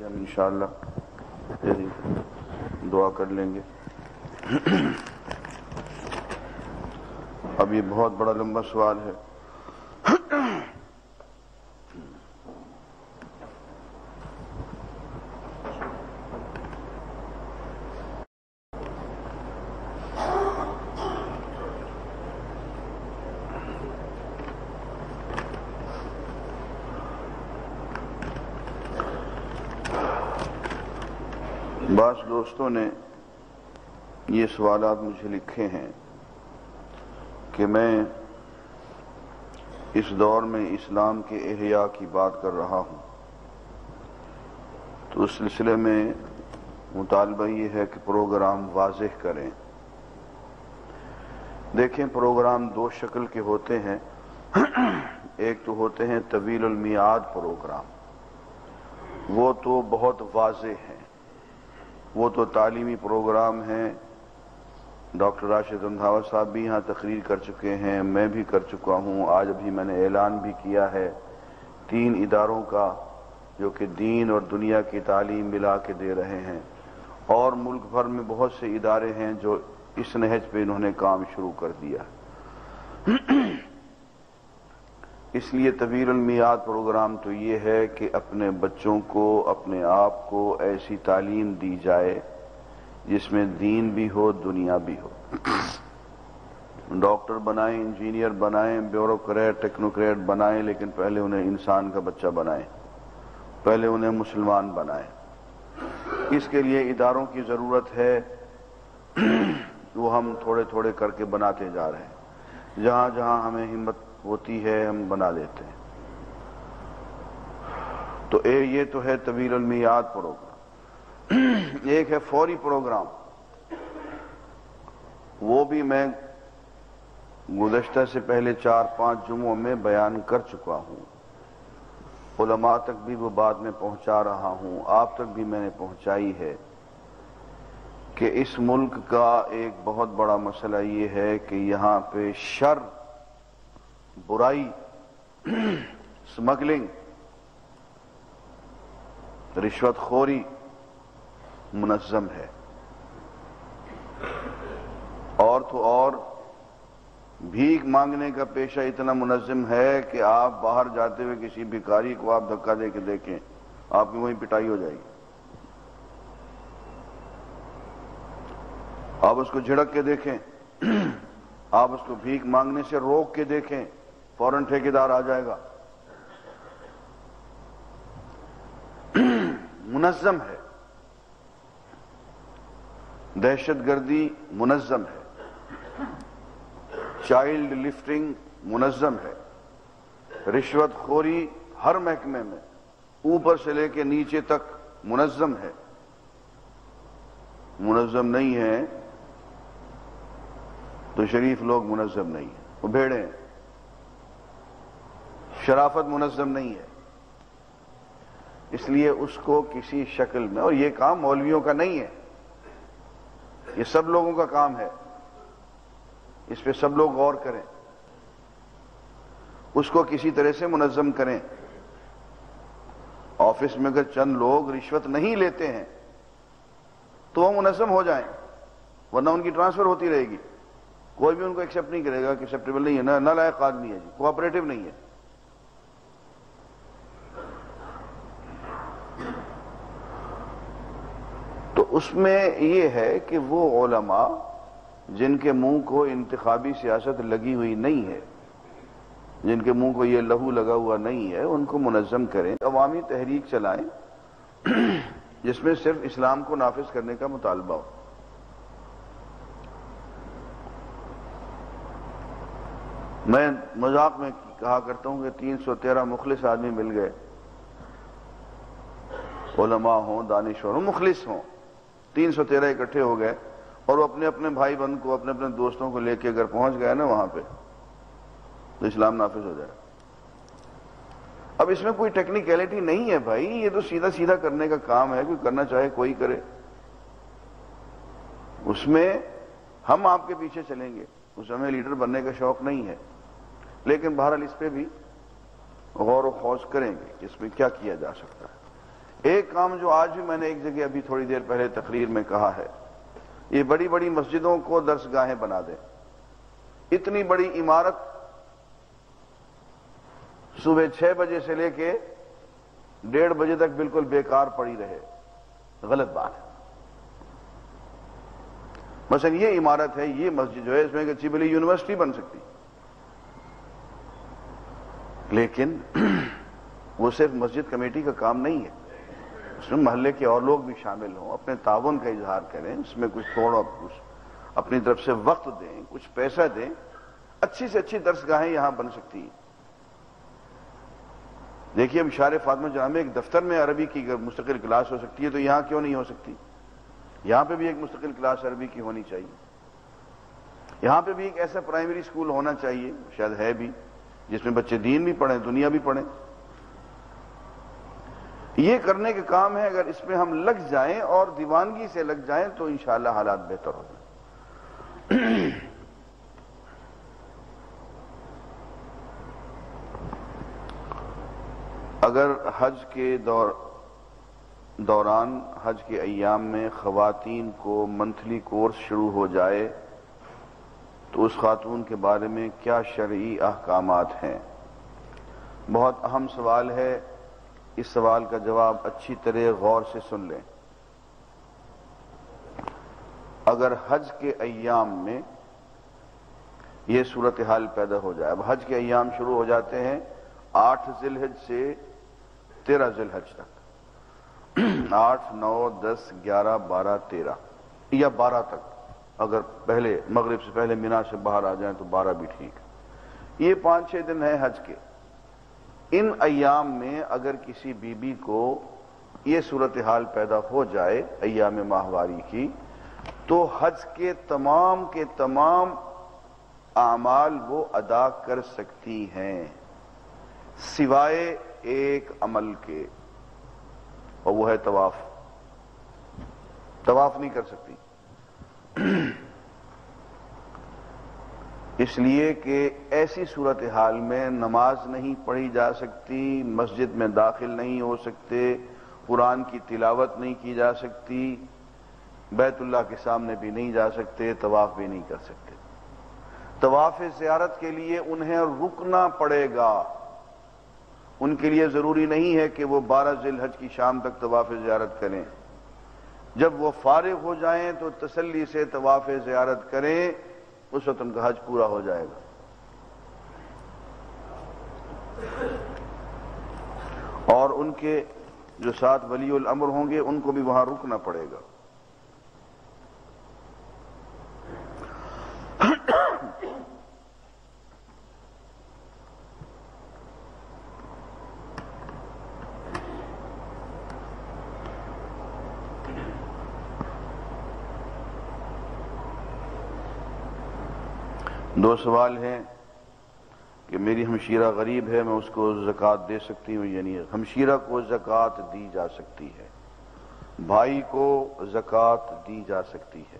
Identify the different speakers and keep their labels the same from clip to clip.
Speaker 1: ہم انشاءاللہ دعا کر لیں گے. اب یہ بہت بڑا لمبا سوال ہے. بعض دوستوں نے یہ سوالات مجھے لکھے ہیں کہ میں اس دور میں اسلام کے احیاء کی بات کر رہا ہوں، تو اس سلسلے میں مطالبہ یہ ہے کہ پروگرام واضح کریں. دیکھیں، پروگرام دو شکل کے ہوتے ہیں. ایک تو ہوتے ہیں طویل المیعاد پروگرام، وہ تو بہت واضح ہیں، وہ تو تعلیمی پروگرام ہیں. ڈاکٹر راشد رندھاوا صاحب بھی یہاں تقریر کر چکے ہیں، میں بھی کر چکا ہوں. آج ابھی میں نے اعلان بھی کیا ہے 3 اداروں کا جو کہ دین اور دنیا کی تعلیم ملا کے دے رہے ہیں، اور ملک بھر میں بہت سے ادارے ہیں جو اس نہج پہ انہوں نے کام شروع کر دیا. اس لیے طویل المیعاد پروگرام تو یہ ہے کہ اپنے بچوں کو، اپنے آپ کو ایسی تعلیم دی جائے جس میں دین بھی ہو، دنیا بھی ہو. ڈاکٹر بنائیں، انجینئر بنائیں، بیوروکریٹ، ٹیکنوکریٹ بنائیں، لیکن پہلے انہیں انسان کا بچہ بنائیں، پہلے انہیں مسلمان بنائیں. اس کے لیے اداروں کی ضرورت ہے، وہ ہم تھوڑے تھوڑے کر کے بناتے جا رہے ہیں. جہاں جہاں ہمیں ہمت ہوتی ہے ہم بنا لیتے ہیں. تو یہ تو ہے طویل المیعاد پروگرام. ایک ہے فوری پروگرام، وہ بھی میں گزشتہ سے پہلے 4-5 جمعوں میں بیان کر چکا ہوں. علماء تک بھی وہ بات میں پہنچا رہا ہوں، آپ تک بھی میں نے پہنچائی ہے کہ اس ملک کا ایک بہت بڑا مسئلہ یہ ہے کہ یہاں پہ شر، برائی، سمگلنگ، رشوت خوری منظم ہے. اور تو اور بھیک مانگنے کا پیشہ اتنا منظم ہے کہ آپ باہر جاتے ہوئے کسی بھکاری کو آپ دھکا دے کے دیکھیں، آپ کی وہیں پٹائی ہو جائے گی. آپ اس کو جھڑک کے دیکھیں، آپ اس کو بھیک مانگنے سے روک کے دیکھیں، فوراً ٹھیکیدار آ جائے گا. منظم ہے. دہشت گردی منظم ہے، چائلڈ لفٹنگ منظم ہے، رشوت خوری ہر محکمے میں اوپر سے لے کے نیچے تک منظم ہے. منظم نہیں ہے تو شریف لوگ منظم نہیں ہیں، وہ بھیڑے ہیں. شرافت منظم نہیں ہے. اس لیے اس کو کسی شکل میں، اور یہ کام مولویوں کا نہیں ہے، یہ سب لوگوں کا کام ہے، اس پہ سب لوگ غور کریں، اس کو کسی طرح سے منظم کریں. آفس میں اگر چند لوگ رشوت نہیں لیتے ہیں تو وہ منظم ہو جائیں، ورنہ ان کی ٹرانسفر ہوتی رہے گی. کوئی بھی ان کو ایکسیپٹ نہیں کرے گا کہ ایکسیپٹیبل نہیں ہے، نہ لائق آدمی ہے جی، کوآپریٹو نہیں ہے. تو اس میں یہ ہے کہ وہ علماء جن کے منہ کو انتخابی سیاست لگی ہوئی نہیں ہے، جن کے منہ کو یہ لہو لگا ہوا نہیں ہے، ان کو منظم کریں، عوامی تحریک چلائیں جس میں صرف اسلام کو نافذ کرنے کا مطالبہ ہو. میں مذاق میں کہا کرتا ہوں کہ 313 مخلص آدمی مل گئے، علماء ہوں، دانشور ہوں، مخلص ہوں، 313 اکٹھے ہو گئے، اور وہ اپنے اپنے بھائی بند کو، اپنے اپنے دوستوں کو لے کے اگر پہنچ گئے نا وہاں پہ، تو اسلام نافذ ہو جائے. اب اس میں کوئی ٹیکنیکلٹی نہیں ہے بھائی، یہ تو سیدھا سیدھا کرنے کا کام ہے، کوئی کرنا چاہے کوئی کرے. اس میں ہم آپ کے پیچھے چلیں گے، اس ہمیں لیڈر بننے کا شوق نہیں ہے، لیکن بہرحال اس پہ بھی غور و خوض کریں گے کہ اس میں کیا کیا جا سکتا ہے. ایک کام جو آج بھی میں نے ایک جگہ ابھی تھوڑی دیر پہلے تقریر میں کہا ہے، یہ بڑی بڑی مسجدوں کو درسگاہیں بنا دیں. اتنی بڑی عمارت صبح 6 بجے سے لے کے 1:30 بجے تک بالکل بیکار پڑی رہے، غلط بات ہے. مثلا یہ عمارت ہے، یہ مسجد جو ہے، اس میں ایک اچھی بڑی یونیورسٹی بن سکتی، لیکن وہ صرف مسجد کمیٹی کا کام نہیں ہے. اس میں محلے کے اور لوگ بھی شامل ہوں، اپنے تعاون کا اظہار کریں، اس میں کچھ تھوڑا کچھ اپنی طرف سے وقت دیں، کچھ پیسہ دیں. اچھی سے اچھی درسگاہیں یہاں بن سکتی ہیں. دیکھیے اب اشارے فاطمہ جامع ایک دفتر میں عربی کی اگر مستقل کلاس ہو سکتی ہے تو یہاں کیوں نہیں ہو سکتی؟ یہاں پہ بھی ایک مستقل کلاس عربی کی ہونی چاہیے. یہاں پہ بھی ایک ایسا پرائمری اسکول ہونا چاہیے، شاید ہے بھی، جس میں بچے دین بھی پڑھیں، دنیا بھی پڑھیں. یہ کرنے کے کام ہے. اگر اس میں ہم لگ جائیں اور دیوانگی سے لگ جائیں تو انشاءاللہ حالات بہتر ہو جائیں. اگر حج کے دوران حج کے ایام میں خواتین کو منتھلی کورس شروع ہو جائے تو اس خاتون کے بارے میں کیا شرعی احکامات ہیں؟ بہت اہم سوال ہے. اس سوال کا جواب اچھی طرح غور سے سن لیں. اگر حج کے ایام میں یہ صورتحال پیدا ہو جائے، اب حج کے ایام شروع ہو جاتے ہیں 8 ذی الحج سے 13 ذی الحج تک، 8، 9، 10، 11، 12، 13 یا 12 تک. اگر پہلے مغرب سے پہلے مینا سے باہر آ جائیں تو 12 بھی ٹھیک ہے. یہ 5-6 دن ہیں حج کے. ان ایام میں اگر کسی بی بی کو یہ صورتحال پیدا ہو جائے ایام ماہواری کی، تو حج کے تمام اعمال وہ ادا کر سکتی ہیں سوائے ایک عمل کے، اور وہ ہے طواف. طواف نہیں کر سکتی، اس لیے کہ ایسی صورتحال میں نماز نہیں پڑھی جا سکتی، مسجد میں داخل نہیں ہو سکتے، قرآن کی تلاوت نہیں کی جا سکتی، بیت اللہ کے سامنے بھی نہیں جا سکتے، طواف بھی نہیں کر سکتے. طواف زیارت کے لیے انہیں رکنا پڑے گا. ان کے لیے ضروری نہیں ہے کہ وہ 12 ذی الحج کی شام تک طواف زیارت کریں. جب وہ فارغ ہو جائیں تو تسلی سے طواف زیارت کریں، اس وقت ان کا حج پورا ہو جائے گا. اور ان کے جو ساتھ ولی الامر ہوں گے ان کو بھی وہاں رکنا پڑے گا. دو سوال ہیں کہ میری ہمشیرہ غریب ہے، میں اس کو زکوٰۃ دے سکتی ہوں یا نہیں؟ ہمشیرہ کو زکوٰۃ دی جا سکتی ہے، بھائی کو زکوٰۃ دی جا سکتی ہے.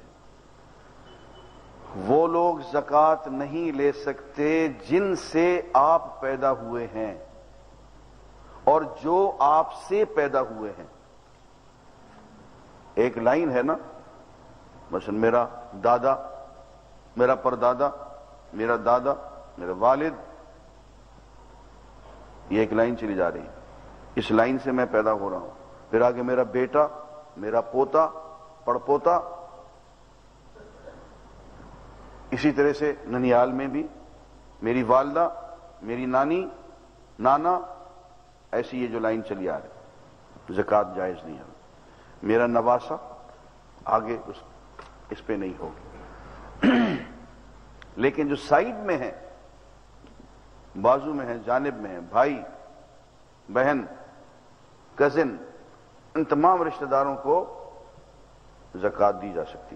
Speaker 1: وہ لوگ زکوٰۃ نہیں لے سکتے جن سے آپ پیدا ہوئے ہیں اور جو آپ سے پیدا ہوئے ہیں. ایک لائن ہے نا، مثلا میرا دادا، میرا پردادا، میرا دادا، میرا والد، یہ ایک لائن چلی جا رہی ہے. اس لائن سے میں پیدا ہو رہا ہوں. پھر آگے میرا بیٹا، میرا پوتا، پڑپوتا. اسی طرح سے ننیال میں بھی میری والدہ، میری نانی، نانا، ایسی یہ جو لائن چلی آ رہی، زکوٰۃ جائز نہیں ہے. میرا نواسا، آگے اس پہ نہیں ہوگی. لیکن جو سائیڈ میں ہے، بازو میں ہے، جانب میں ہے، بھائی، بہن، کزن، ان تمام رشتہ داروں کو زکوٰۃ دی جا سکتی.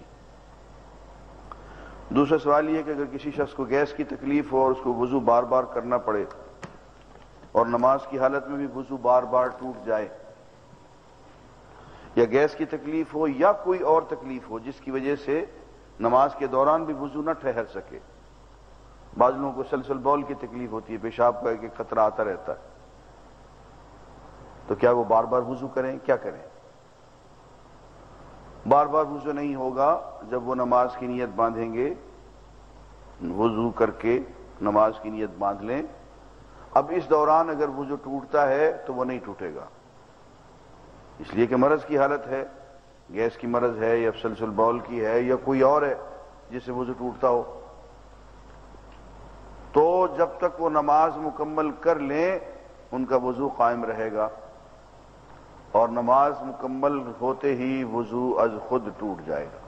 Speaker 1: دوسرا سوال یہ کہ اگر کسی شخص کو گیس کی تکلیف ہو اور اس کو وضو بار بار کرنا پڑے اور نماز کی حالت میں بھی وضو بار بار ٹوٹ جائے، یا گیس کی تکلیف ہو یا کوئی اور تکلیف ہو جس کی وجہ سے نماز کے دوران بھی وضو نہ ٹھہر سکے. بعض لوگوں کو سلسل بول کی تکلیف ہوتی ہے، پیشاب کا ایک خطرہ آتا رہتا ہے، تو کیا وہ بار بار وضو کریں؟ کیا کریں؟ بار بار وضو نہیں ہوگا. جب وہ نماز کی نیت باندھیں گے، وضو کر کے نماز کی نیت باندھ لیں. اب اس دوران اگر وضو ٹوٹتا ہے تو وہ نہیں ٹوٹے گا، اس لیے کہ مرض کی حالت ہے، گیس کی مرض ہے یا سلسل بول کی ہے یا کوئی اور ہے جس سے وضو ٹوٹتا ہو. تو جب تک وہ نماز مکمل کر لیں ان کا وضو قائم رہے گا، اور نماز مکمل ہوتے ہی وضو از خود ٹوٹ جائے گا.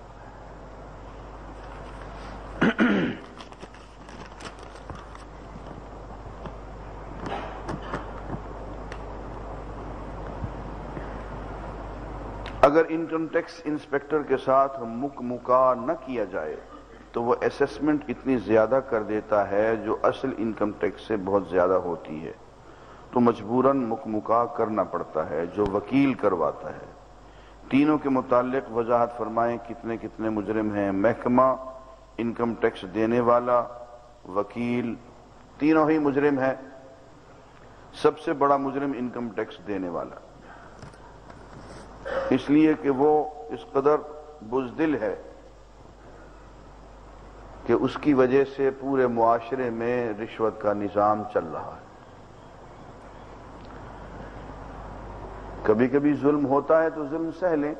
Speaker 1: اگر انکم ٹیکس انسپیکٹر کے ساتھ مکا نہ کیا جائے تو وہ اسیسمنٹ اتنی زیادہ کر دیتا ہے جو اصل انکم ٹیکس سے بہت زیادہ ہوتی ہے، تو مجبوراً مکا کرنا پڑتا ہے جو وکیل کرواتا ہے. تینوں کے متعلق وضاحت فرمائیں کتنے کتنے مجرم ہیں. محکمہ، انکم ٹیکس دینے والا، وکیل، تینوں ہی مجرم ہیں. سب سے بڑا مجرم انکم ٹیکس دینے والا، اس لیے کہ وہ اس قدر بزدل ہے کہ اس کی وجہ سے پورے معاشرے میں رشوت کا نظام چل رہا ہے. کبھی کبھی ظلم ہوتا ہے تو ظلم سہ لیں،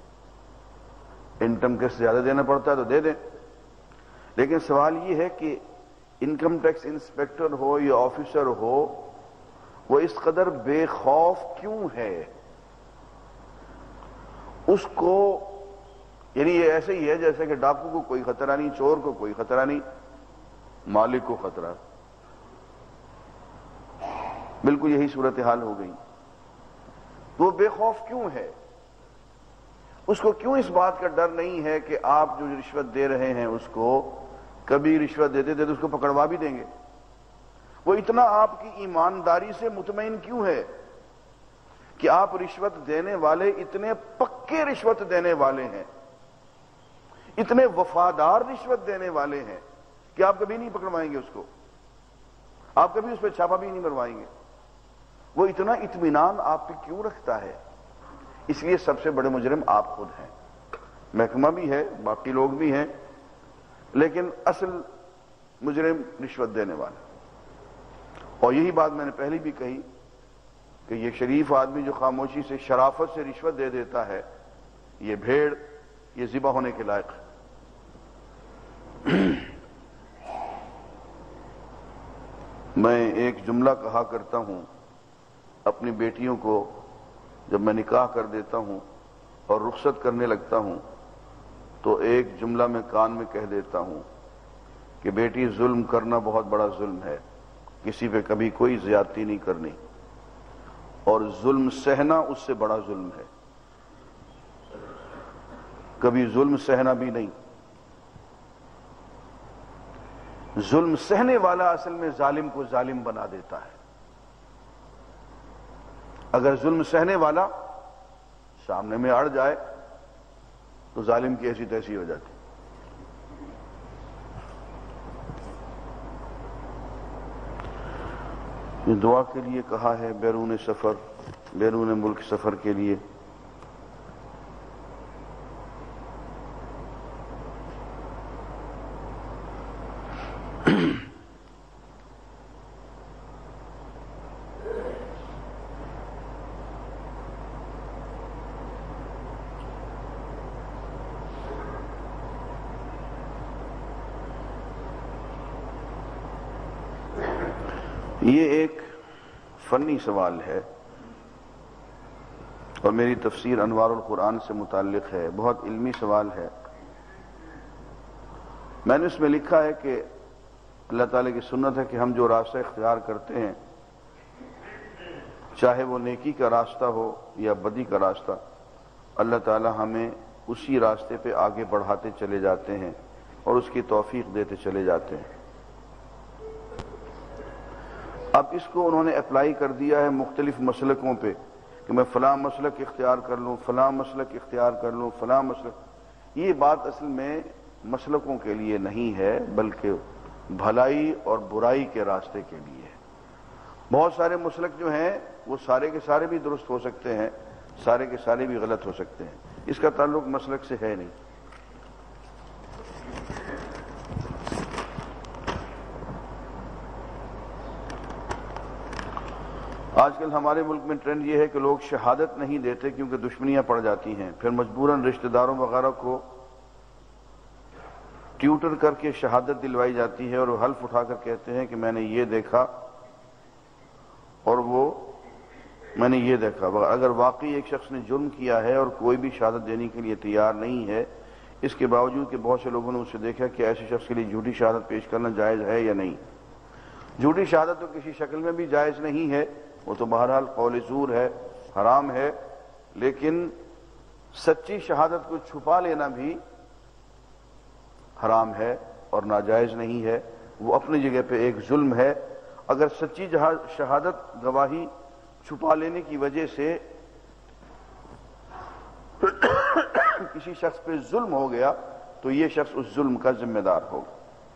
Speaker 1: انکم ٹیکس زیادہ دینا پڑتا ہے تو دے دیں. لیکن سوال یہ ہے کہ انکم ٹیکس انسپیکٹر ہو یا آفیسر ہو، وہ اس قدر بے خوف کیوں ہے؟ اس کو یعنی یہ ایسے ہی ہے جیسے کہ ڈاکو کو کوئی خطرہ نہیں، چور کو کوئی خطرہ نہیں، مالک کو خطرہ. بالکل یہی صورتحال ہو گئی. وہ بے خوف کیوں ہے؟ اس کو کیوں اس بات کا ڈر نہیں ہے کہ آپ جو رشوت دے رہے ہیں اس کو کبھی رشوت دیتے تو اس کو پکڑوا بھی دیں گے؟ وہ اتنا آپ کی ایمانداری سے مطمئن کیوں ہے کہ آپ رشوت دینے والے اتنے پکے رشوت دینے والے ہیں، اتنے وفادار رشوت دینے والے ہیں کہ آپ کبھی نہیں پکڑوائیں گے اس کو، آپ کبھی اس پہ چھاپا بھی نہیں مروائیں گے؟ وہ اتنا اطمینان آپ پہ کیوں رکھتا ہے؟ اس لیے سب سے بڑے مجرم آپ خود ہیں. محکمہ بھی ہے، باقی لوگ بھی ہیں، لیکن اصل مجرم رشوت دینے والا. اور یہی بات میں نے پہلے بھی کہی کہ یہ شریف آدمی جو خاموشی سے شرافت سے رشوت دے دیتا ہے، یہ بھیڑ، یہ ذبح ہونے کے لائق ہے. میں ایک جملہ کہا کرتا ہوں اپنی بیٹیوں کو جب میں نکاح کر دیتا ہوں اور رخصت کرنے لگتا ہوں، تو ایک جملہ میں کان میں کہہ دیتا ہوں کہ بیٹی، ظلم کرنا بہت بڑا ظلم ہے، کسی پہ کبھی کوئی زیادتی نہیں کرنی، اور ظلم سہنا اس سے بڑا ظلم ہے. کبھی ظلم سہنا بھی نہیں. ظلم سہنے والا اصل میں ظالم کو ظالم بنا دیتا ہے. اگر ظلم سہنے والا سامنے میں اڑ جائے تو ظالم کی ایسی تیسی ہو جاتی. یہ دعا کے لیے کہا ہے بیرون سفر، بیرون ملک سفر کے لیے. یہ ایک فنی سوال ہے اور میری تفسیر انوار القرآن سے متعلق ہے، بہت علمی سوال ہے. میں نے اس میں لکھا ہے کہ اللہ تعالیٰ کی سنت ہے کہ ہم جو راستہ اختیار کرتے ہیں، چاہے وہ نیکی کا راستہ ہو یا بدی کا راستہ، اللہ تعالیٰ ہمیں اسی راستے پہ آگے بڑھاتے چلے جاتے ہیں اور اس کی توفیق دیتے چلے جاتے ہیں. اب اس کو انہوں نے اپلائی کر دیا ہے مختلف مسلکوں پہ کہ میں فلاں مسلک اختیار کر لوں، فلاں مسلک اختیار کر لوں، فلاں مسلک. یہ بات اصل میں مسلکوں کے لیے نہیں ہے بلکہ بھلائی اور برائی کے راستے کے لیے ہے. بہت سارے مسلک جو ہیں وہ سارے کے سارے بھی درست ہو سکتے ہیں، سارے کے سارے بھی غلط ہو سکتے ہیں، اس کا تعلق مسلک سے ہے نہیں۔ آج کل ہمارے ملک میں ٹرینڈ یہ ہے کہ لوگ شہادت نہیں دیتے کیونکہ دشمنیاں پڑ جاتی ہیں، پھر مجبوراً رشتہ داروں وغیرہ کو ٹیوٹر کر کے شہادت دلوائی جاتی ہے اور وہ حلف اٹھا کر کہتے ہیں کہ میں نے یہ دیکھا اور وہ میں نے یہ دیکھا۔ اگر واقعی ایک شخص نے جرم کیا ہے اور کوئی بھی شہادت دینے کے لیے تیار نہیں ہے، اس کے باوجود کہ بہت سے لوگوں نے اسے دیکھا کہ ایسے شخص کے لیے جھوٹی شہادت پیش کرنا جائز ہے یا نہیں؟ جھوٹی شہادت تو کسی شکل میں بھی جائز نہیں ہے، وہ تو بہرحال قول زور ہے، حرام ہے، لیکن سچی شہادت کو چھپا لینا بھی حرام ہے اور ناجائز نہیں ہے، وہ اپنی جگہ پہ ایک ظلم ہے۔ اگر سچی شہادت گواہی چھپا لینے کی وجہ سے کسی شخص پہ ظلم ہو گیا تو یہ شخص اس ظلم کا ذمہ دار ہوگا۔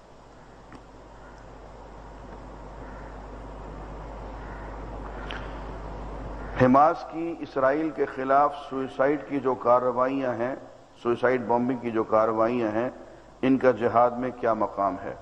Speaker 1: حماس کی اسرائیل کے خلاف سوئسائیڈ کی جو کارروائیاں ہیں، سوئسائیڈ بمبنگ کی جو کارروائیاں ہیں، ان کا جہاد میں کیا مقام ہے؟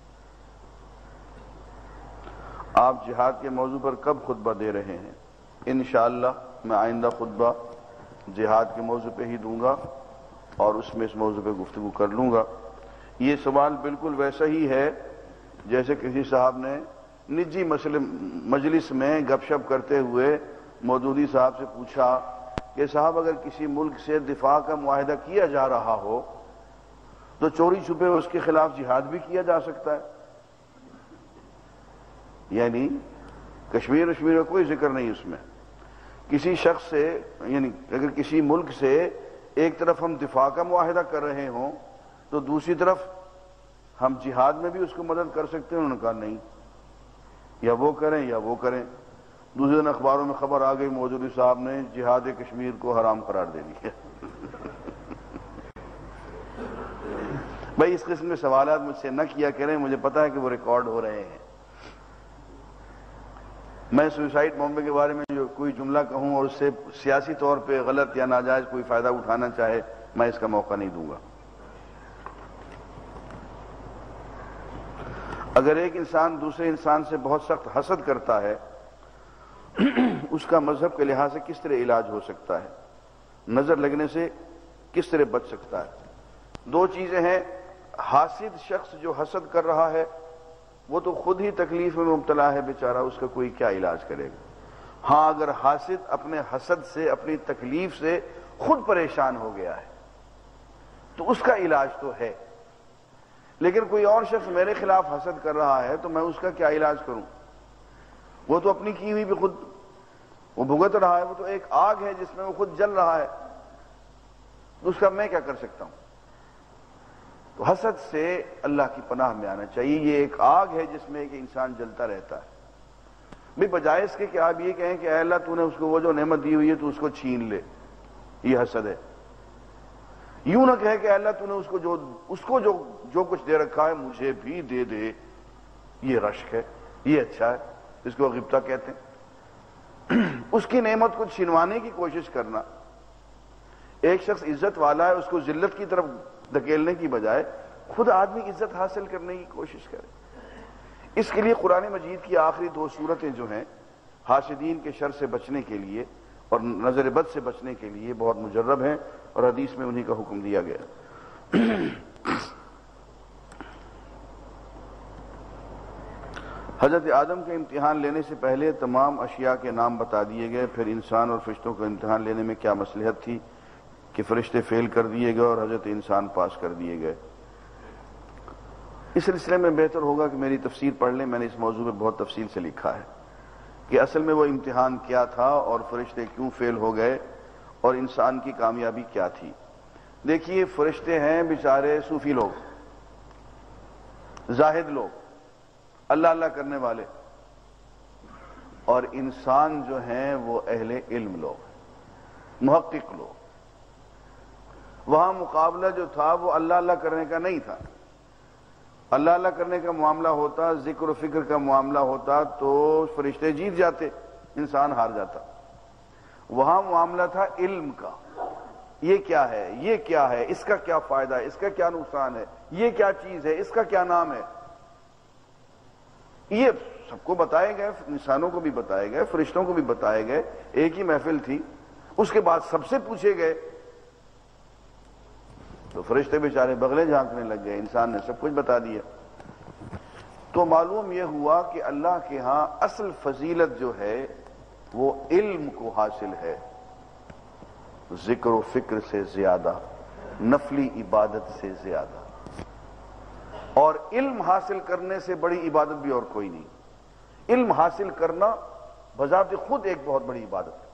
Speaker 1: آپ جہاد کے موضوع پر کب خطبہ دے رہے ہیں؟ انشاءاللہ میں آئندہ خطبہ جہاد کے موضوع پہ ہی دوں گا اور اس میں اس موضوع پہ گفتگو کر لوں گا۔ یہ سوال بالکل ویسا ہی ہے جیسے کسی صاحب نے نجی مجلس میں گپ شپ کرتے ہوئے مودودی صاحب سے پوچھا کہ صاحب اگر کسی ملک سے دفاع کا معاہدہ کیا جا رہا ہو تو چوری چھپے اس کے خلاف جہاد بھی کیا جا سکتا ہے؟ یعنی کشمیر کا کوئی ذکر نہیں اس میں۔ کسی شخص سے، یعنی اگر کسی ملک سے ایک طرف ہم دفاع کا معاہدہ کر رہے ہوں تو دوسری طرف ہم جہاد میں بھی اس کو مدد کر سکتے ہیں؟ انہوں نے کہا نہیں، یا وہ کریں یا وہ کریں۔ دوسرے دن اخباروں میں خبر آ گئی مودودی صاحب نے جہاد کشمیر کو حرام قرار دے دیا۔ بھائی اس قسم کے سوالات مجھ سے نہ کیا کریں، مجھے پتا ہے کہ وہ ریکارڈ ہو رہے ہیں۔ میں سوئسائیڈ بمبے کے بارے میں جو کوئی جملہ کہوں اور اس سے سیاسی طور پہ غلط یا ناجائز کوئی فائدہ اٹھانا چاہے، میں اس کا موقع نہیں دوں گا۔ اگر ایک انسان دوسرے انسان سے بہت سخت حسد کرتا ہے، اس کا مذہب کے لحاظ سے کس طرح علاج ہو سکتا ہے؟ نظر لگنے سے کس طرح بچ سکتا ہے؟ دو چیزیں ہیں۔ حاسد شخص جو حسد کر رہا ہے وہ تو خود ہی تکلیف میں مبتلا ہے بیچارہ، اس کا کوئی کیا علاج کرے گا؟ ہاں اگر حاسد اپنے حسد سے، اپنی تکلیف سے خود پریشان ہو گیا ہے تو اس کا علاج تو ہے، لیکن کوئی اور شخص میرے خلاف حسد کر رہا ہے تو میں اس کا کیا علاج کروں؟ وہ تو اپنی کی ہوئی بھی خود وہ بھگت رہا ہے، وہ تو ایک آگ ہے جس میں وہ خود جل رہا ہے، اس کا میں کیا کر سکتا ہوں؟ تو حسد سے اللہ کی پناہ میں آنا چاہیے۔ یہ ایک آگ ہے جس میں ایک انسان جلتا رہتا ہے۔ بھی بجائے اس کے کہ آپ یہ کہیں کہ اے اللہ تو نے اس کو وہ جو نعمت دی ہوئی ہے تو اس کو چھین لے، یہ حسد ہے۔ یوں نہ کہے کہ اے اللہ تو نے اس کو جو کچھ دے رکھا ہے مجھے بھی دے دے، یہ رشک ہے، یہ اچھا ہے، اس کو غبطہ کہتے ہیں۔ اس کی نعمت کو چھنوانے کی کوشش کرنا۔ ایک شخص عزت والا ہے، اس کو ذلت کی طرف دھکیلنے کی بجائے خود آدمی عزت حاصل کرنے کی کوشش کرے۔ اس کے لیے قرآن مجید کی آخری دو سورتیں جو ہیں حاسدین کے شر سے بچنے کے لیے اور نظر بد سے بچنے کے لیے بہت مجرب ہیں، اور حدیث میں انہی کا حکم دیا گیا۔ حضرت آدم کے امتحان لینے سے پہلے تمام اشیاء کے نام بتا دیے گئے، پھر انسان اور فرشتوں کو امتحان لینے میں کیا مصلحت تھی کہ فرشتے فیل کر دیے گئے اور حضرت انسان پاس کر دیے گئے؟ اس سلسلے میں بہتر ہوگا کہ میری تفسیر پڑھ لیں، میں نے اس موضوع پہ بہت تفصیل سے لکھا ہے کہ اصل میں وہ امتحان کیا تھا اور فرشتے کیوں فیل ہو گئے اور انسان کی کامیابی کیا تھی۔ دیکھیے فرشتے ہیں بیچارے صوفی لوگ، زاہد لوگ، اللہ اللہ کرنے والے، اور انسان جو ہیں وہ اہل علم لوگ، محقق لوگ۔ وہاں مقابلہ جو تھا وہ اللہ اللہ کرنے کا نہیں تھا۔ اللہ اللہ کرنے کا معاملہ ہوتا، ذکر و فکر کا معاملہ ہوتا تو فرشتے جیت جاتے، انسان ہار جاتا. وہاں معاملہ تھا علم کا. یہ کیا ہے، یہ کیا ہے، اس کا کیا فائدہ ہے، اس کا کیا نقصان ہے، یہ کیا چیز ہے، اس کا کیا نام ہے. یہ سب کو بتائے گئے، انسانوں کو بھی بتائے گئے، فرشتوں کو بھی بتائے گئے. ایک ہی محفل تھی. اس کے بعد سب سے پوچھے گئے تو فرشتے بیچارے بغلیں جھانکنے لگ گئے. انسان نے سب کچھ بتا دیا. تو معلوم یہ ہوا کہ اللہ کے ہاں اصل فضیلت جو ہے وہ علم کو حاصل ہے، ذکر و فکر سے زیادہ، نفلی عبادت سے زیادہ. اور علم حاصل کرنے سے بڑی عبادت بھی اور کوئی نہیں. علم حاصل کرنا بذات خود ایک بہت بڑی عبادت ہے.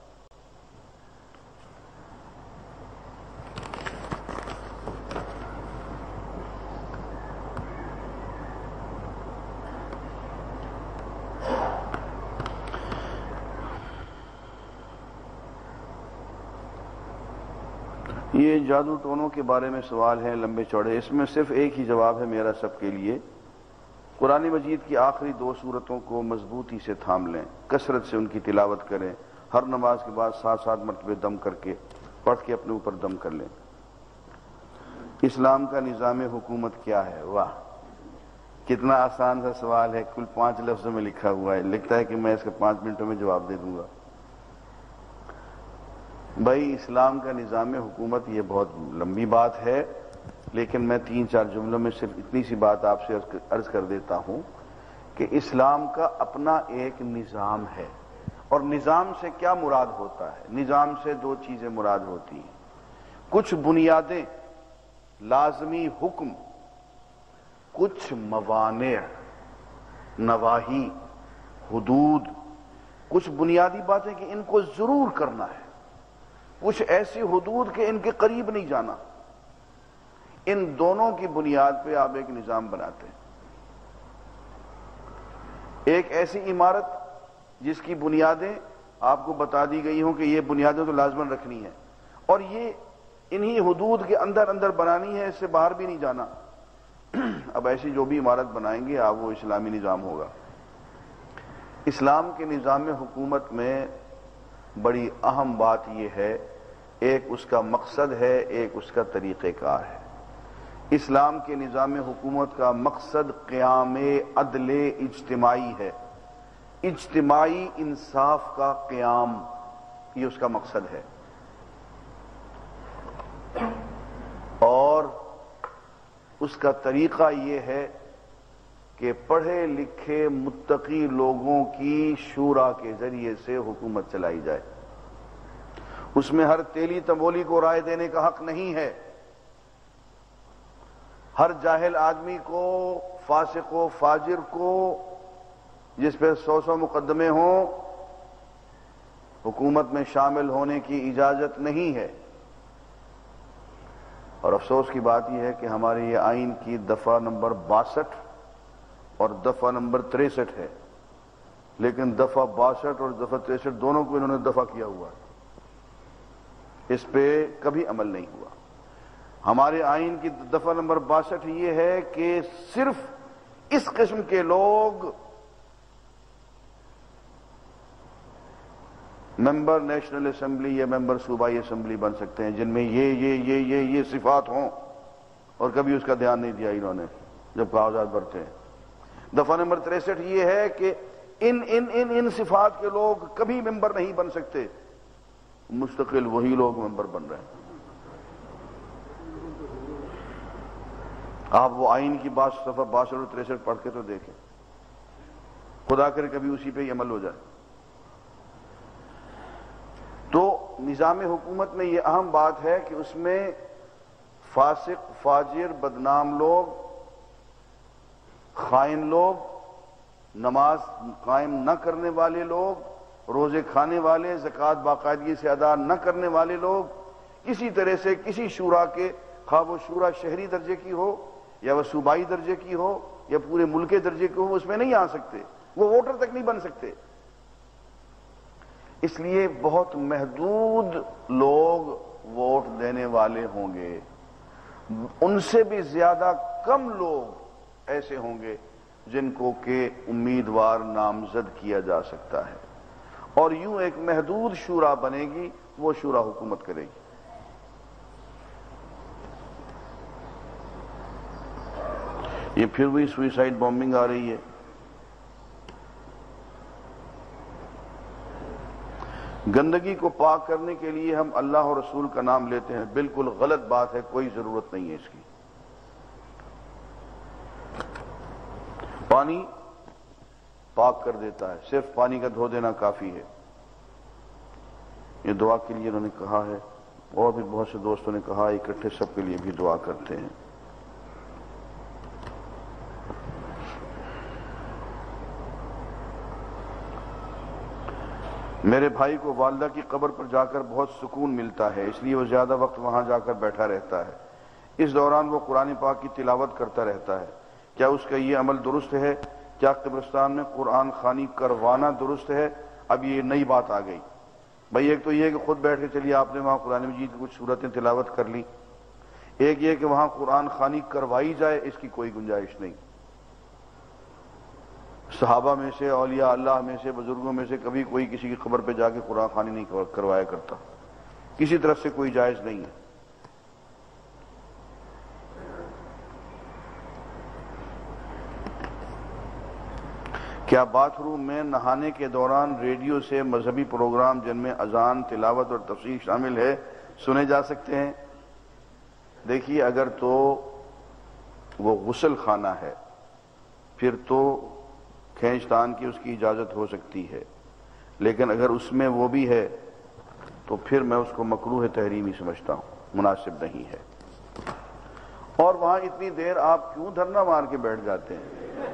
Speaker 1: یہ جادو ٹونوں کے بارے میں سوال ہے لمبے چوڑے. اس میں صرف ایک ہی جواب ہے میرا سب کے لیے. قرآن مجید کی آخری 2 سورتوں کو مضبوطی سے تھام لیں، کثرت سے ان کی تلاوت کریں. ہر نماز کے بعد 7 مرتبہ دم کر کے پڑھ کے اپنے اوپر دم کر لیں. اسلام کا نظام حکومت کیا ہے؟ واہ، کتنا آسان سا سوال ہے. کل 5 لفظوں میں لکھا ہوا ہے. لکھتا ہے کہ میں اس کا 5 منٹوں میں جواب دے دوں گا. بھائی اسلام کا نظام حکومت یہ بہت لمبی بات ہے، لیکن میں 3-4 جملوں میں صرف اتنی سی بات آپ سے عرض کر دیتا ہوں کہ اسلام کا اپنا ایک نظام ہے. اور نظام سے کیا مراد ہوتا ہے؟ نظام سے 2 چیزیں مراد ہوتی ہیں. کچھ بنیادیں، لازمی حکم، کچھ موانع، نواہی، حدود. کچھ بنیادی باتیں کہ ان کو ضرور کرنا ہے، کچھ ایسی حدود کہ ان کے قریب نہیں جانا. ان دونوں کی بنیاد پہ آپ ایک نظام بناتے ہیں. ایک ایسی عمارت جس کی بنیادیں آپ کو بتا دی گئی ہوں کہ یہ بنیادیں تو لازماً رکھنی ہے، اور یہ انہی حدود کے اندر اندر بنانی ہے، اس سے باہر بھی نہیں جانا. اب ایسی جو بھی عمارت بنائیں گے آپ، وہ اسلامی نظام ہوگا. اسلام کے نظام حکومت میں بڑی اہم بات یہ ہے، ایک اس کا مقصد ہے، ایک اس کا طریقہ کار ہے. اسلام کے نظام حکومت کا مقصد قیام عدل اجتماعی ہے، اجتماعی انصاف کا قیام، یہ اس کا مقصد ہے. اور اس کا طریقہ یہ ہے کہ پڑھے لکھے متقی لوگوں کی شورا کے ذریعے سے حکومت چلائی جائے. اس میں ہر تیلی تمولی کو رائے دینے کا حق نہیں ہے. ہر جاہل آدمی کو، فاسق و فاجر کو، جس پہ 100 مقدمے ہوں، حکومت میں شامل ہونے کی اجازت نہیں ہے. اور افسوس کی بات یہ ہے کہ ہمارے یہ آئین کی دفعہ نمبر 62 اور دفعہ نمبر 63 ہے، لیکن دفعہ 62 اور دفعہ 63 دونوں کو انہوں نے دفعہ کیا ہوا ہے. اس پہ کبھی عمل نہیں ہوا. ہمارے آئین کی دفعہ نمبر 62 یہ ہے کہ صرف اس قسم کے لوگ ممبر نیشنل اسمبلی یا ممبر صوبائی اسمبلی بن سکتے ہیں، جن میں یہ صفات ہوں. اور کبھی اس کا دھیان نہیں دیا انہوں نے جب کاغذات بھرتے ہیں. دفعہ نمبر 63 یہ ہے کہ ان صفات کے لوگ کبھی ممبر نہیں بن سکتے. مستقل وہی لوگ ممبر بن رہے ہیں. آپ وہ آئین کی دفعہ 62 اور 63 پڑھ کے تو دیکھیں. خدا کرے کبھی اسی پہ ہی عمل ہو جائے. تو نظام حکومت میں یہ اہم بات ہے کہ اس میں فاسق، فاجر، بدنام لوگ، خائن لوگ، نماز قائم نہ کرنے والے لوگ، روزے کھانے والے، زکوٰۃ باقاعدگی سے ادا نہ کرنے والے لوگ، کسی طرح سے کسی شورا کے، خواہ وہ شورا شہری درجے کی ہو یا وہ صوبائی درجے کی ہو یا پورے ملک کے درجے کی ہو، اس میں نہیں آ سکتے. وہ ووٹر تک نہیں بن سکتے. اس لیے بہت محدود لوگ ووٹ دینے والے ہوں گے. ان سے بھی زیادہ کم لوگ ایسے ہوں گے جن کو کہ امیدوار نامزد کیا جا سکتا ہے. اور یوں ایک محدود شورا بنے گی، وہ شورا حکومت کرے گی۔ یہ پھر وہی سوئسائڈ بامبنگ آ رہی ہے۔ گندگی کو پاک کرنے کے لیے ہم اللہ اور رسول کا نام لیتے ہیں، بالکل غلط بات ہے، کوئی ضرورت نہیں ہے اس کی۔ پانی پاک کر دیتا ہے، صرف پانی کا دھو دینا کافی ہے۔ یہ دعا کے لیے انہوں نے کہا ہے، اور بھی بہت سے دوستوں نے کہا، اکٹھے سب کے لیے بھی دعا کرتے ہیں۔ میرے بھائی کو والدہ کی قبر پر جا کر بہت سکون ملتا ہے، اس لیے وہ زیادہ وقت وہاں جا کر بیٹھا رہتا ہے۔ اس دوران وہ قرآن پاک کی تلاوت کرتا رہتا ہے، کیا اس کا یہ عمل درست ہے؟ کیا قبرستان میں قرآن خوانی کروانا درست ہے؟ اب یہ نئی بات آ گئی بھائی۔ ایک تو یہ کہ خود بیٹھ کے چلیے آپ نے وہاں قرآن مجید کی کچھ صورتیں تلاوت کر لی، ایک یہ کہ وہاں قرآن خوانی کروائی جائے، اس کی کوئی گنجائش نہیں۔ صحابہ میں سے، اولیاء اللہ میں سے، بزرگوں میں سے کبھی کوئی کسی کی قبر پہ جا کے قرآن خوانی نہیں کروایا کرتا، کسی طرف سے کوئی جائز نہیں ہے۔ کیا باتھ روم میں نہانے کے دوران ریڈیو سے مذہبی پروگرام جن میں اذان، تلاوت اور تفسیر شامل ہے سنے جا سکتے ہیں؟ دیکھیے، اگر تو وہ غسل خانہ ہے پھر تو کھینچ تان کی اس کی اجازت ہو سکتی ہے، لیکن اگر اس میں وہ بھی ہے تو پھر میں اس کو مکروہ تحریمی سمجھتا ہوں، مناسب نہیں ہے۔ اور وہاں اتنی دیر آپ کیوں دھرنا مار کے بیٹھ جاتے ہیں؟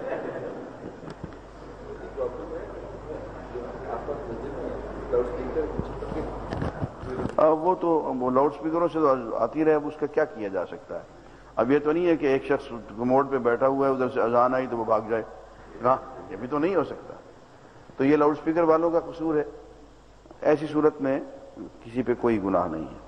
Speaker 1: وہ تو لاؤڈ سپیکروں سے تو آتی رہے، اب اس کا کیا کیا جا سکتا ہے؟ اب یہ تو نہیں ہے کہ ایک شخص کموڈ پہ بیٹھا ہوا ہے، ادھر سے اذان آئی تو وہ بھاگ جائے، ہاں یہ بھی تو نہیں ہو سکتا۔ تو یہ لاؤڈ سپیکر والوں کا قصور ہے، ایسی صورت میں کسی پہ کوئی گناہ نہیں ہے۔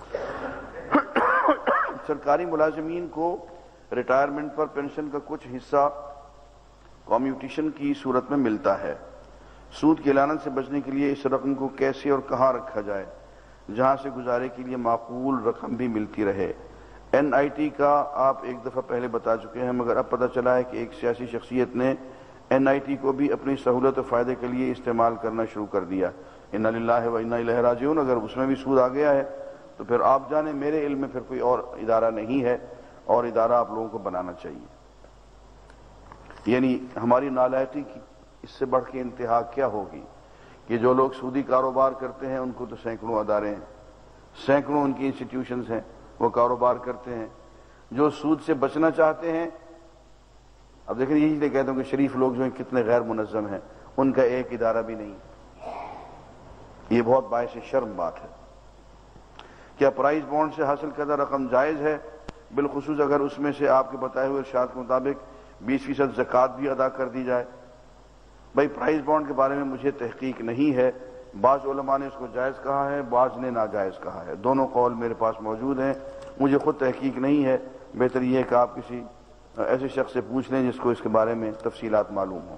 Speaker 1: سرکاری ملازمین کو ریٹائرمنٹ پر پینشن کا کچھ حصہ کمیوٹیشن کی صورت میں ملتا ہے، سود کی لعنت سے بچنے کے لیے اس رقم کو کیسے اور کہاں رکھا جائے جہاں سے گزارے کے لیے معقول رقم بھی ملتی رہے؟ NIT کا آپ ایک دفعہ پہلے بتا چکے ہیں، مگر اب پتہ چلا ہے کہ ایک سیاسی شخصیت نے NIT کو بھی اپنی سہولت و فائدے کے لیے استعمال کرنا شروع کر دیا۔ انا للہ و انا الیہ راجعون۔ اگر اس میں بھی سود آ گیا ہے تو پھر آپ جانیں، میرے علم میں پھر کوئی اور ادارہ نہیں ہے، اور ادارہ آپ لوگوں کو بنانا چاہیے۔ یعنی ہماری نالائقی کی اس سے بڑھ کے انتہا کیا ہوگی کہ جو لوگ سودی کاروبار کرتے ہیں ان کو تو سینکڑوں ادارے ہیں، سینکڑوں ان کی انسٹیٹیوشنز ہیں، وہ کاروبار کرتے ہیں۔ جو سود سے بچنا چاہتے ہیں، اب دیکھیں یہی لیے کہتا ہوں کہ شریف لوگ جو ہیں کتنے غیر منظم ہیں، ان کا ایک ادارہ بھی نہیں۔ یہ بہت باعث شرم بات ہے۔ کیا پرائز بانڈ سے حاصل کردہ رقم جائز ہے؟ بالخصوص اگر اس میں سے آپ کے بتائے ہوئے ارشاد کے مطابق 20% زکوٰۃ بھی ادا کر دی جائے۔ بھائی پرائز بانڈ کے بارے میں مجھے تحقیق نہیں ہے، بعض علماء نے اس کو جائز کہا ہے، بعض نے ناجائز کہا ہے، دونوں قول میرے پاس موجود ہیں، مجھے خود تحقیق نہیں ہے۔ بہتر یہ ہے کہ آپ کسی ایسے شخص سے پوچھ لیں جس کو اس کے بارے میں تفصیلات معلوم ہوں۔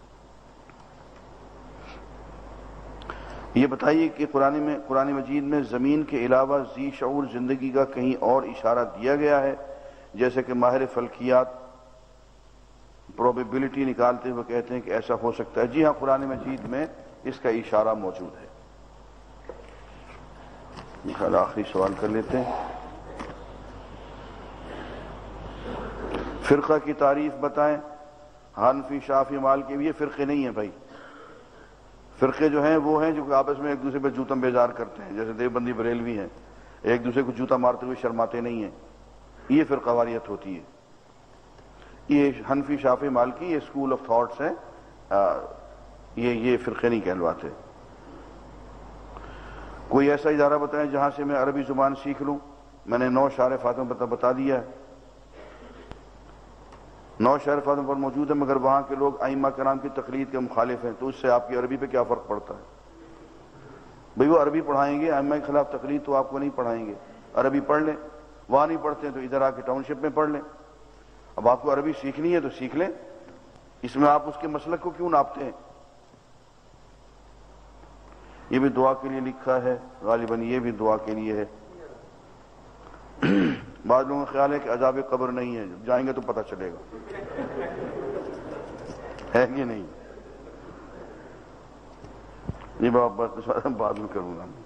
Speaker 1: یہ بتائیے کہ قرآن مجید میں زمین کے علاوہ ذی شعور زندگی کا کہیں اور اشارہ دیا گیا ہے، جیسے کہ ماہر فلکیات پروبیبلٹی نکالتے ہوئے کہتے ہیں کہ ایسا ہو سکتا ہے؟ جی ہاں، قرآن مجید میں اس کا اشارہ موجود ہے۔ آخری سوال کر لیتے ہیں۔ فرقہ کی تعریف بتائیں۔ حنفی، شافعی، مالکی، یہ فرقے نہیں ہیں بھائی۔ فرقے جو ہیں وہ ہیں جو کہ آپس میں ایک دوسرے پہ جوتم بیزار کرتے ہیں، جیسے دیوبندی بریلوی ہیں، ایک دوسرے کو جوتا مارتے ہوئے شرماتے نہیں ہیں، یہ فرقہ واریت ہوتی ہے۔ یہ حنفی، شافعی، مالکی یہ اسکول آف تھاٹس ہیں، یہ فرقے نہیں کہلواتے۔ کوئی ایسا ادارہ بتائیں جہاں سے میں عربی زبان سیکھ لوں۔ میں نے 9 شعر فاطمہ بتا دیا ہے، 9 شعر فاطمہ پر موجود ہے، مگر وہاں کے لوگ ائمہ کرام کی تقلید کے مخالف ہیں، تو اس سے آپ کی عربی پہ کیا فرق پڑتا ہے؟ بھئی وہ عربی پڑھائیں گے، ائمہ کے خلاف تقلید تو آپ کو نہیں پڑھائیں گے، عربی پڑھ لیں، وہاں نہیں پڑھتے ہیں تو ادھر آ کے ٹاؤن شپ میں پڑھ لیں۔ اب آپ کو عربی سیکھنی ہے تو سیکھ لیں، اس میں آپ اس کے مسلک کو کیوں ناپتے ہیں؟ یہ بھی دعا کے لیے لکھا ہے، غالباً یہ بھی دعا کے لیے ہے۔ بعض لوگوں کا خیال ہے کہ عذاب قبر نہیں ہے، جب جائیں گے تو پتہ چلے گا ہے کہ نہیں۔ یہ بات بعد میں کروں گا۔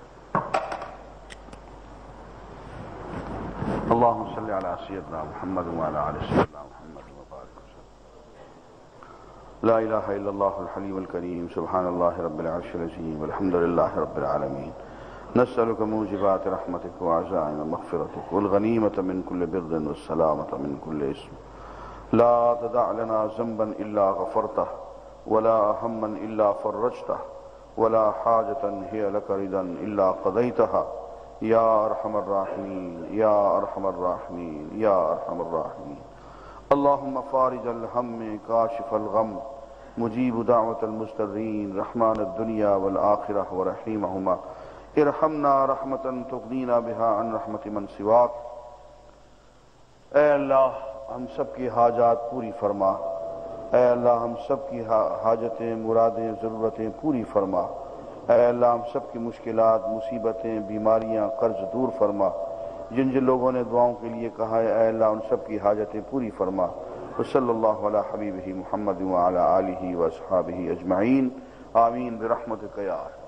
Speaker 1: اللہم صلی علی سیدنا محمد وعلی آل سیدنا محمد وبارک وسلم۔ لا الہ الا اللہ الحلیم الکریم، سبحان اللہ رب العرش العظیم، والحمد للہ رب العالمین۔ نسألك موجبات رحمتك وعزائم مغفرتك والغنیمة من كل بر والسلامة من كل اسم۔ لا تدع لنا ذنبا إلا غفرته ولا هما إلا فرجته ولا حاجة هي لك رضا إلا قضيتها یا ارحم الراحمین یا ارحم الراحمین یا ارحم الراحمین۔ اللہم فارج الہم کاشف الغم مجیب دعوت المضطرین رحمان الدنیا والآخرہ ورحیمہما ارحمنا رحمتا تغنینا بہا عن رحمت من سواک۔ اے اللہ ہم سب کی حاجات پوری فرما، اے اللہ ہم سب کی حاجتیں مرادیں ضرورتیں پوری فرما، اے اللہ ہم سب کی مشکلات مصیبتیں بیماریاں قرض دور فرما۔ جن جن لوگوں نے دعاؤں کے لیے کہا ہے اے اللہ ان سب کی حاجتیں پوری فرما۔ وصلی اللہ علی حبیبہ محمد وعلی آلہ واصحابہ اجمعین، آمین برحمتک یا